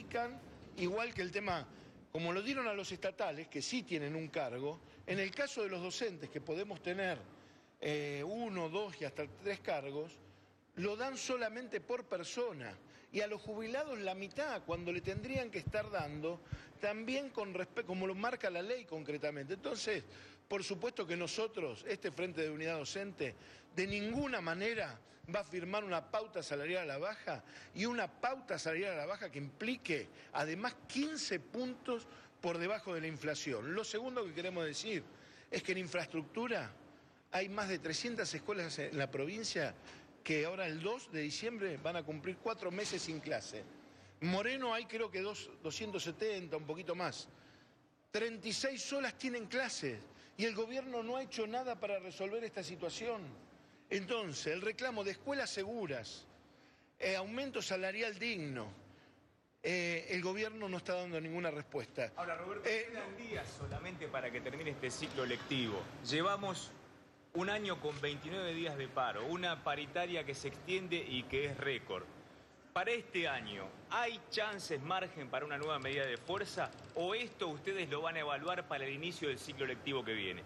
aplican, igual que el tema, como lo dieron a los estatales, que sí tienen un cargo, en el caso de los docentes, que podemos tener 1, 2 y hasta 3 cargos, lo dan solamente por persona. Y a los jubilados la mitad, cuando le tendrían que estar dando, también con respecto, como lo marca la ley concretamente. Entonces, por supuesto que nosotros, este Frente de Unidad Docente, de ninguna manera va a firmar una pauta salarial a la baja, y una pauta salarial a la baja que implique, además, 15 puntos por debajo de la inflación. Lo segundo que queremos decir es que en infraestructura hay más de 300 escuelas en la provincia que ahora el 2 de diciembre van a cumplir 4 meses sin clase. Moreno hay creo que 270, un poquito más. 36 solas tienen clases y el gobierno no ha hecho nada para resolver esta situación. Entonces, el reclamo de escuelas seguras, aumento salarial digno, el gobierno no está dando ninguna respuesta. Ahora, Roberto, quedan días solamente para que termine este ciclo lectivo. Llevamos un año con 29 días de paro, una paritaria que se extiende y que es récord. Para este año, ¿hay chances, margen para una nueva medida de fuerza o esto ustedes lo van a evaluar para el inicio del ciclo lectivo que viene?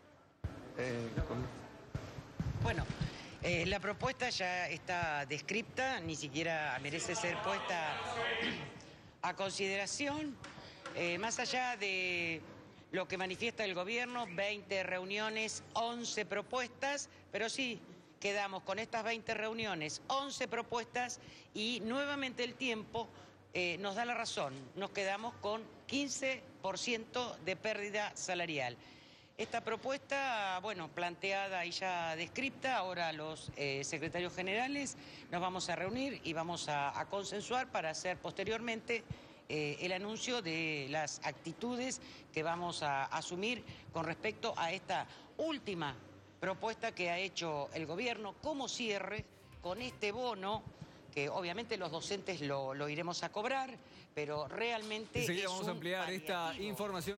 Bueno, la propuesta ya está descripta, ni siquiera merece ser puesta a consideración. Más allá de lo que manifiesta el gobierno, 20 reuniones, 11 propuestas, pero sí, quedamos con estas 20 reuniones, 11 propuestas y nuevamente el tiempo nos da la razón. Nos quedamos con 15% de pérdida salarial. Esta propuesta, bueno, planteada y ya descripta, ahora los secretarios generales nos vamos a reunir y vamos a consensuar para hacer posteriormente el anuncio de las actitudes que vamos a asumir con respecto a esta última propuesta que ha hecho el gobierno como cierre con este bono, que obviamente los docentes lo iremos a cobrar, pero realmente enseguida es vamos a un ampliar esta paliativo. información.